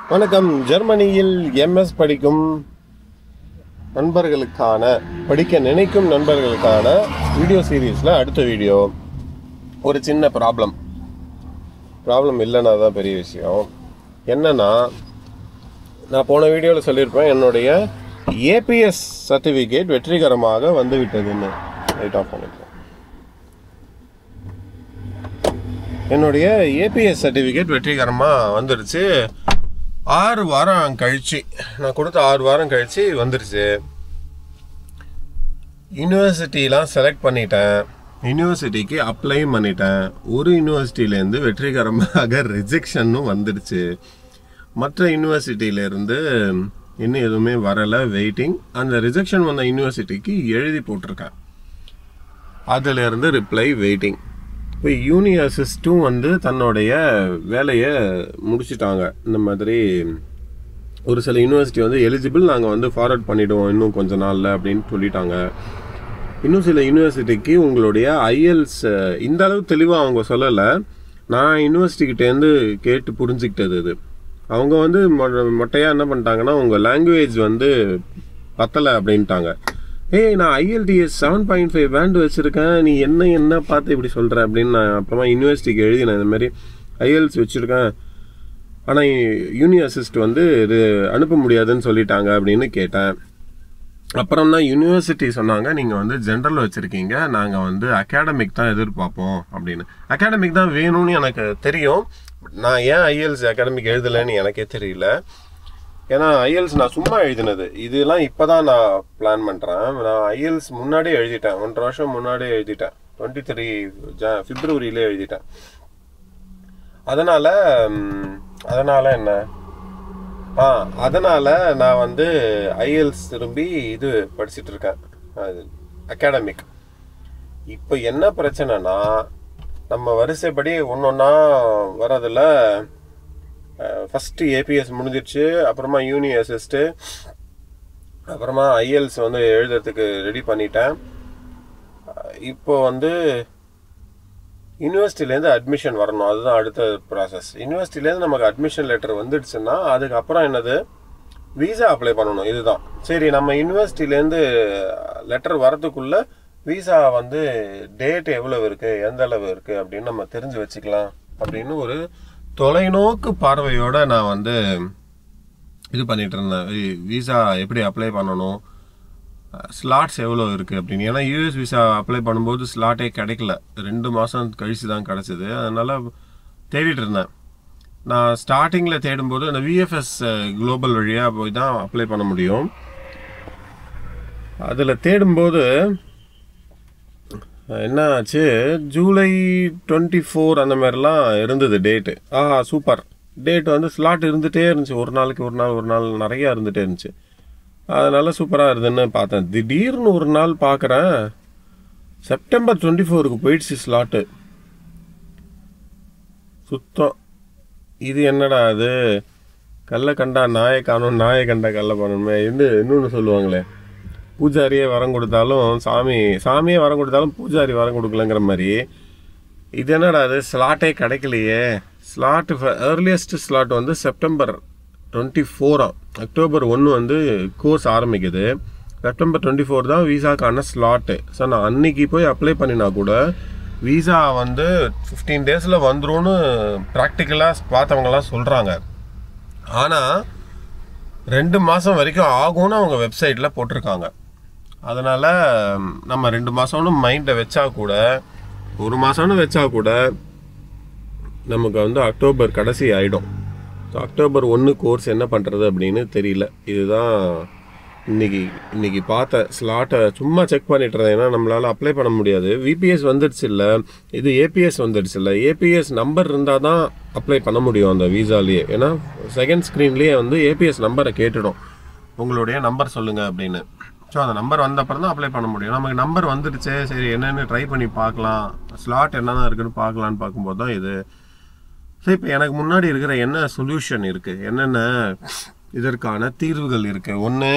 வணக்கம். ஜெர்மனியில் எம்எஸ் படிக்கும் நண்பர்களுக்கான படிக்க நினைக்கும் நண்பர்களுக்கான வீடியோ சீரீஸில் அடுத்த வீடியோ. ஒரு சின்ன ப்ராப்ளம் இல்லைன்னா தான் பெரிய விஷயம். என்னன்னா, நான் போன வீடியோவில் சொல்லியிருப்பேன் என்னுடைய ஏபிஎஸ் சர்டிஃபிகேட் வெற்றிகரமாக வந்துவிட்டதுன்னு. ரைட் ஆஃப் பண்ணிப்பேன். என்னுடைய ஏபிஎஸ் சர்டிஃபிகேட் வெற்றிகரமாக வந்துடுச்சு. 6 வாரம் கழிச்சு, நான் கொடுத்த 6 வாரம் கழிச்சு வந்துடுச்சு. யூனிவர்சிட்டிலாம் செலக்ட் பண்ணிட்டேன், யூனிவர்சிட்டிக்கு அப்ளை பண்ணிட்டேன். ஒரு யூனிவர்சிட்டியிலேருந்து வெற்றிகரமாக ரிஜெக்ஷனும் வந்துடுச்சு. மற்ற யூனிவர்சிட்டியிலேருந்து இன்னும் எதுவுமே வரலை, வெயிட்டிங். அந்த ரிஜெக்ஷன் வந்த யூனிவர்சிட்டிக்கு எழுதி போட்டிருக்கேன், அதிலேருந்து ரிப்ளை வெயிட்டிங். இப்போ யூனி அசிஸ்ட்டும் தன்னுடைய வேலையை முடிச்சிட்டாங்க. இந்த மாதிரி ஒரு சில யூனிவர்சிட்டி எலிஜிபிள், நாங்கள் ஃபார்வர்ட் பண்ணிவிடுவோம் இன்னும் கொஞ்ச நாளில் அப்படின்னு சொல்லிட்டாங்க. இன்னும் சில யூனிவர்சிட்டிக்கு உங்களுடைய ஐஎல்ஸ் இந்த அளவு தெளிவாக அவங்க சொல்லலை. நான் யூனிவர்சிட்டிக்கிட்டேருந்து கேட்டு புரிஞ்சுக்கிட்டது இது. அவங்க மொட்டையாக என்ன பண்ணிட்டாங்கன்னா, உங்கள் லாங்குவேஜ் பத்தலை அப்படின்ட்டாங்க. நான் ஐஎல்டிஎஸ் 7.5 பேண்ட் வச்சுருக்கேன், நீ என்ன பார்த்து இப்படி சொல்கிற அப்படின்னு நான் அப்புறமா யூனிவர்சிட்டிக்கு எழுதினேன். இந்த மாதிரி ஐஎல்ஸ் வச்சுருக்கேன், ஆனால் யூனி அசிஸ்ட் இது அனுப்ப முடியாதுன்னு சொல்லிட்டாங்க அப்படின்னு கேட்டேன். அப்புறம் தான் யூனிவர்சிட்டி சொன்னாங்க, நீங்கள் ஜென்ரல் வச்சுருக்கீங்க, நாங்கள் அகாடமிக் தான் எதிர்பார்ப்போம் அப்படின்னு. அகாடமிக் தான் வேணும்னு எனக்கு தெரியும். நான் ஏன் ஐஎல்ஸ் அகாடமிக் எழுதலைன்னு எனக்கே தெரியல. ஏன்னா ஐஎல்ஸ் நான் சும்மா எழுதினது, இதெல்லாம் இப்போ தான் நான் பிளான் பண்ணுறேன். நான் ஐஎல்ஸ் முன்னாடியே எழுதிட்டேன், 1.5 வருஷம் முன்னாடியே எழுதிட்டேன். 23 பிப்ரவரியிலே எழுதிட்டேன். அதனால் என்ன அதனால் நான் ஐஎல்ஸ் திரும்பி இது படிச்சுட்டு இருக்கேன், அகாடமிக். இப்போ என்ன பிரச்சனைனா, நம்ம வரிசைப்படி ஒன்றா வரதில் ஃபஸ்ட்டு ஏபிஎஸ் முடிஞ்சிடுச்சு, அப்புறமா யூனி அசிஸ்ட்டு, அப்புறமா ஐஎல்ஸ் எழுதுறதுக்கு ரெடி பண்ணிட்டேன். இப்போ யூனிவர்சிட்டிலேருந்து அட்மிஷன் வரணும், அதுதான் அடுத்த ப்ராசஸ். யூனிவர்சிட்டிலேருந்து நமக்கு அட்மிஷன் லெட்டர் வந்துடுச்சுன்னா அதுக்கப்புறம் என்னது, வீசா அப்ளை பண்ணணும். இதுதான் சரி. நம்ம யூனிவர்சிட்டிலேருந்து லெட்டர் வரதுக்குள்ளே வீசா டேட் எவ்வளோ இருக்குது, எந்த அளவு இருக்குது அப்படின்னு நம்ம தெரிஞ்சு வச்சுக்கலாம் அப்படின்னு ஒரு தொலைநோக்கு பார்வையோடு நான் இது பண்ணிகிட்டு இருந்தேன். வீசா எப்படி அப்ளை பண்ணணும், ஸ்லாட்ஸ் எவ்வளோ இருக்குது அப்படின்னு. ஏன்னா யூஎஸ் வீசா அப்ளை பண்ணும்போது ஸ்லாட்டே கிடைக்கல, 2 மாதம் கழித்து தான் கிடச்சிது. அதனால் தேடிட்டு இருந்தேன். நான் ஸ்டார்டிங்கில் தேடும்போது அந்த விஎஃப்எஸ் குளோபல் வழியாக போய் தான் அப்ளை பண்ண முடியும். அதில் தேடும்போது என்ன ஆச்சு, ஜூலை 24 அந்த மாதிரிலாம் இருந்தது டேட்டு. Super date. ஸ்லாட் இருந்துகிட்டே இருந்துச்சு, ஒரு நாள் நிறையா இருந்துகிட்டே இருந்துச்சு. அதனால் சூப்பராக இருதுன்னு பார்த்தேன். திடீர்னு ஒரு நாள் பார்க்குறேன், செப்டம்பர் 24க்கு போயிடுச்சு ஸ்லாட்டு. சுத்தம். இது என்னடா அது, கல்லை கண்டா நாயை காணும், நாயை கண்டா கல்லை பண்ணணுமே. இன்னொன்று சொல்லுவாங்களே, பூஜாரியே வரம் கொடுத்தாலும் சாமியே வரம் கொடுத்தாலும் பூஜாரி வரம் கொடுக்கலங்கிற மாதிரி. இது என்னடா அது, ஸ்லாட்டே கிடைக்கலையே. Slot earliest slot September 24. October 1 course ஆரம்பிக்குது. செப்டம்பர் 24 தான் வீசாக்கான ஸ்லாட்டு. ஸோ நான் அன்னைக்கு போய் அப்ளை பண்ணினா கூட வீசா 15 டேஸில் வந்துரும்னு ப்ராக்டிக்கலாக பார்த்தவங்கலாம் சொல்கிறாங்க. ஆனால் 2 மாதம் வரைக்கும் ஆகும்னு அவங்க வெப்சைட்டில் போட்டிருக்காங்க. அதனால் நம்ம 2 மாதம்னு மைண்டை வச்சா கூட, 1 மாதம்னு வச்சா கூட நமக்கு அக்டோபர் கடைசி ஆகிடும். ஸோ அக்டோபர் 1 கோர்ஸ் என்ன பண்ணுறது அப்படின்னு தெரியல. இதுதான் இன்னைக்கு பார்த்த ஸ்லாட்டை சும்மா செக் பண்ணிட்டு இருந்தேன். ஏன்னா நம்மளால் அப்ளை பண்ண முடியாது. விபிஎஸ் வந்துடுச்சு இல்லை, இது ஏபிஎஸ் வந்துடுச்சு இல்லை. ஏபிஎஸ் நம்பர் இருந்தால் தான் அப்ளை பண்ண முடியும் அந்த வீசாலேயே. ஏன்னா செகண்ட் ஸ்க்ரீன்லேயே ஏபிஎஸ் நம்பரை கேட்டுடும், உங்களுடைய நம்பர் சொல்லுங்கள் அப்படின்னு. ஸோ அந்த நம்பர் வந்த அப்புறம் தான் அப்ளை பண்ண முடியும். நமக்கு நம்பர் வந்துடுச்சு, சரி என்னென்னு ட்ரை பண்ணி பார்க்கலாம், ஸ்லாட் என்னென்ன இருக்குன்னு பார்க்கலான்னு பார்க்கும்போது தான் இது. ஸோ இப்போ எனக்கு முன்னாடி இருக்கிற என்ன சொல்யூஷன் இருக்குது, என்னென்ன இதற்கான தீர்வுகள் இருக்குது. ஒன்று,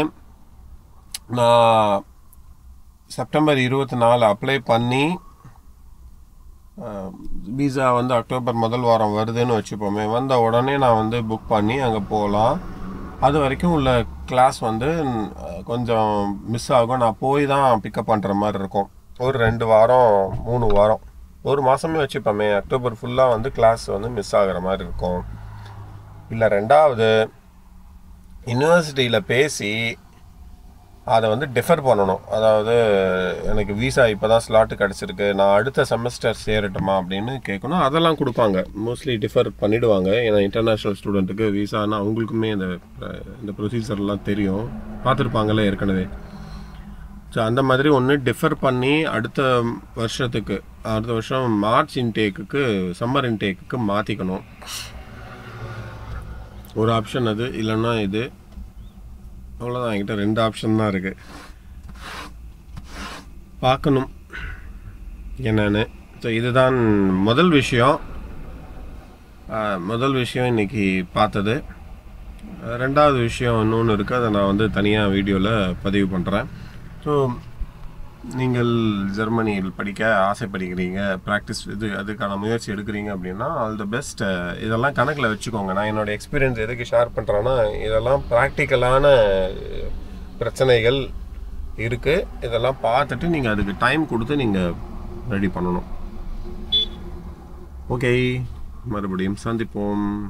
நான் செப்டம்பர் 24 அப்ளை பண்ணி விசா வந்து அக்டோபர் முதல் வாரம் வருதுன்னு வச்சுப்போமே, வந்த உடனே நான் வந்து புக் பண்ணி அங்கே போகலாம். அது வரைக்கும் உள்ள கிளாஸ் வந்து கொஞ்சம் மிஸ் ஆகும். நான் போய் தான் பிக்கப் பண்ணுற மாதிரி இருக்கும். ஒரு 2 வாரம் 3 வாரம், ஒரு மாதமே வச்சுப்போமே, அக்டோபர் ஃபுல்லாக வந்து கிளாஸ் வந்து மிஸ் ஆகிற மாதிரி இருக்கும். இல்லை, ரெண்டாவது யூனிவர்சிட்டியில் பேசி அதை வந்து டிஃபர் பண்ணணும். அதாவது எனக்கு விசா இப்போ தான் ஸ்லாட்டு கிடச்சிருக்கு, நான் அடுத்த செமஸ்டர் சேரட்டுமா அப்படின்னு கேட்கணும். அதெல்லாம் கொடுப்பாங்க, மோஸ்ட்லி டிஃபர் பண்ணிவிடுவாங்க. ஏன்னா இன்டர்நேஷ்னல் ஸ்டூடெண்ட்டுக்கு விசானா அவங்களுக்குமே இந்த ப்ரொசீஜர்லாம் தெரியும், பார்த்துருப்பாங்கல்ல ஏற்கனவே. ஸோ அந்த மாதிரி ஒன்று டிஃபர் பண்ணி அடுத்த வருஷம் மார்ச் இன்டேக்குக்கு, சம்மர் இன்டேக்குக்கு மாற்றிக்கணும். ஒரு ஆப்ஷன் அது. இல்லைன்னா இது. அவ்வளோதான், என்கிட்ட 2 ஆப்ஷன் தான் இருக்குது. பார்க்கணும் என்னன்னு. ஸோ இதுதான் முதல் விஷயம் இன்றைக்கி பார்த்தது. ரெண்டாவது விஷயம் இன்னொன்று இருக்குது, அதை நான் வந்து தனியாக வீடியோவில் பதிவு பண்ணுறேன். ஸோ நீங்கள் ஜெர்மனியில் படிக்க ஆசைப்படுகிறீங்க, ப்ராக்டிஸ் அதுக்கான முயற்சி எடுக்கிறீங்க அப்படின்னா ஆல் தி பெஸ்ட். இதெல்லாம் கணக்கில் வச்சுக்கோங்க. நான் என்னோடய எக்ஸ்பீரியன்ஸ் எதுக்கு ஷேர் பண்ணுறேன்னா, இதெல்லாம் ப்ராக்டிக்கலான பிரச்சனைகள் இருக்குது. இதெல்லாம் பார்த்துட்டு நீங்கள் அதுக்கு டைம் கொடுத்து நீங்கள் ரெடி பண்ணணும். ஓகே, மறுபடியும் சந்திப்போம்.